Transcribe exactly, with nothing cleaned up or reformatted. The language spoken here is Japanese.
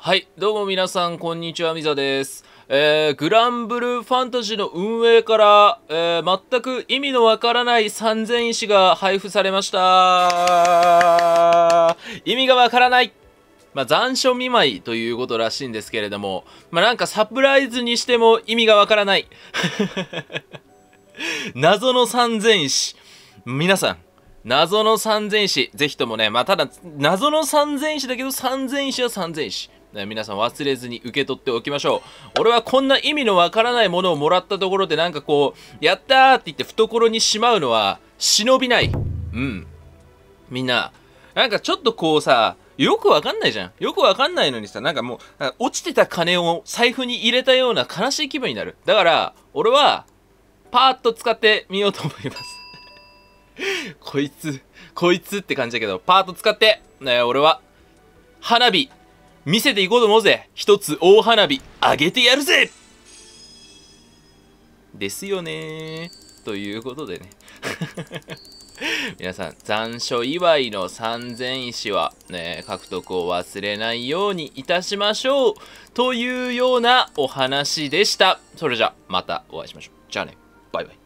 はい、どうも皆さん、こんにちは、みざです。えー、グランブルーファンタジーの運営から、えー、全く意味のわからないさんぜん石が配布されました。意味がわからない。まあ、残暑見舞いということらしいんですけれども、まあ、なんかサプライズにしても意味がわからない。謎のさんぜん石。皆さん、謎のさんぜん石、ぜひともね、まあ、ただ、謎のさんぜん石だけど、さんぜん石はさんぜん石。ね、皆さん忘れずに受け取っておきましょう。俺はこんな意味のわからないものをもらったところでなんかこう、やったーって言って懐にしまうのは忍びない。うん。みんな、なんかちょっとこうさ、よくわかんないじゃん。よくわかんないのにさ、なんかもう、落ちてた金を財布に入れたような悲しい気分になる。だから、俺は、パーッと使ってみようと思います。こいつ、こいつって感じだけど、パーッと使って、ね、俺は、花火、見せていこうと思うぜ。一つ大花火あげてやるぜ。ですよねー。ということでね。皆さん、残暑祝いのさんぜん石はね、獲得を忘れないようにいたしましょう。というようなお話でした。それじゃ、またお会いしましょう。じゃあね。バイバイ。